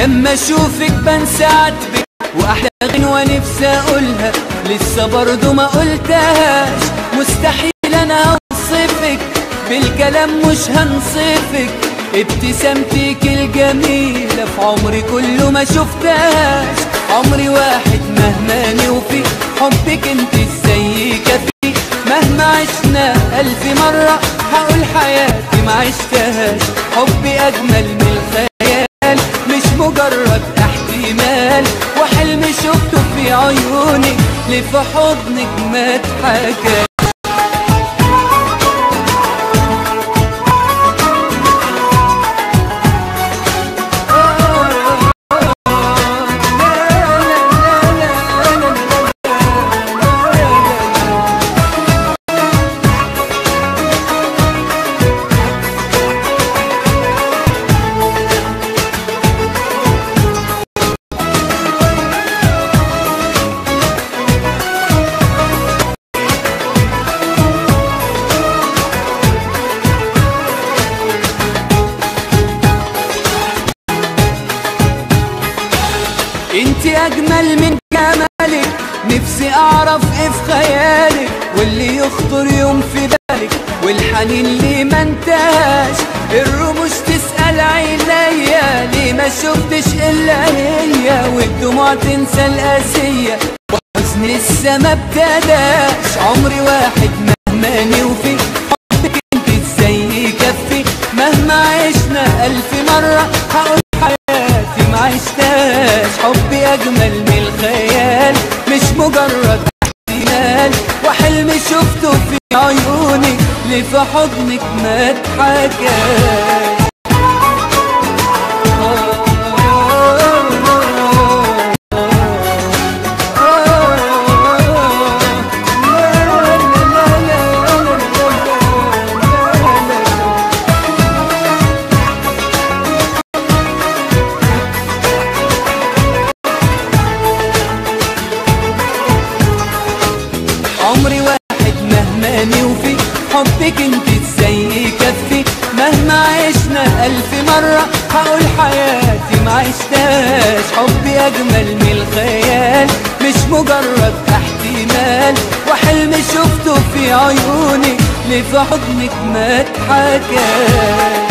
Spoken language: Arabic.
لما اشوفك بنسى عاتبك، واحلى غنوة نفسي اقولها لسه برضو ما قلتهاش. مستحيل انا اوصفك بالكلام، مش هنصفك. ابتسامتك الجميلة في عمري كله ما شفتهاش. عمري واحد مهما نوفي حبك انت ازاي كفي. مهما عشنا 1000 مرة هقول حياتي ما عشتهاش. حبي اجمل من الخيال، مش مجرد احتمال. وحلم شفته في عيونك اللي في حضنك ما اتحكاش. انتي اجمل من جمالك، نفسي اعرف ايه في خيالك واللي يخطر يوم في بالك والحنين اللي ما انتهاش. الرموش تسأل عينيا ليه ما شفتش الا هي، والدموع تنسى القاسية وحزن لسه ما ابتداش. عمري واحد مهما نوفي حبك انت ازاي يكفي. مهما عشنا 1000 مرة هقول حياتي ما عشتهاش. حبي اجمل من الخيال، مش مجرد احتمال. وحلم شفته في عيونك اللي في حضنك ما اتحكاش. عمري واحد مهما نوفي حبك انت ازاي يكفي. مهما عشنا 1000 مرة هقول حياتي ما عشتهاش. حبي اجمل من الخيال، مش مجرد احتمال. وحلم شفته في عيونك اللي في حضنك ما اتحكاش.